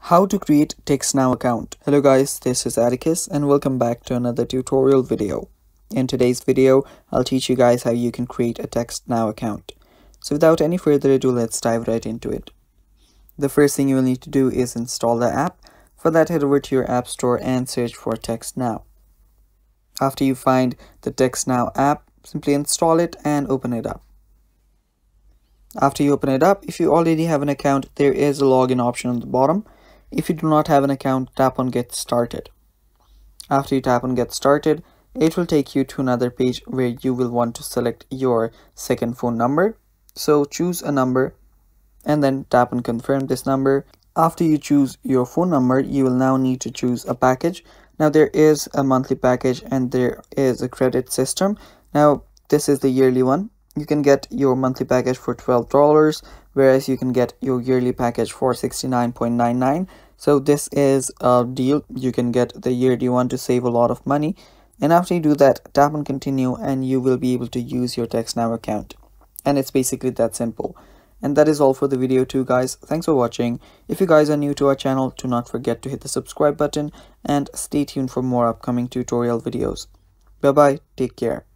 How to create TextNow account. Hello guys, this is Atticus and welcome back to another tutorial video. In today's video, I'll teach you guys how you can create a TextNow account. So without any further ado, let's dive right into it. The first thing you will need to do is install the app. For that, head over to your app store and search for TextNow. After you find the TextNow app, simply install it and open it up. After you open it up, if you already have an account, there is a login option on the bottom. If you do not have an account, tap on Get Started. After you tap on Get Started, it will take you to another page where you will want to select your second phone number. So choose a number and then tap on Confirm this number. After you choose your phone number, you will now need to choose a package. Now there is a monthly package and there is a credit system. Now this is the yearly one. You can get your monthly package for $12, whereas you can get your yearly package for $69.99. So this is a deal. You can get the yearly one to save a lot of money. And after you do that, tap on Continue and you will be able to use your TextNow account. And it's basically that simple. And that is all for the video too, guys. Thanks for watching. If you guys are new to our channel, do not forget to hit the subscribe button and stay tuned for more upcoming tutorial videos. Bye bye. Take care.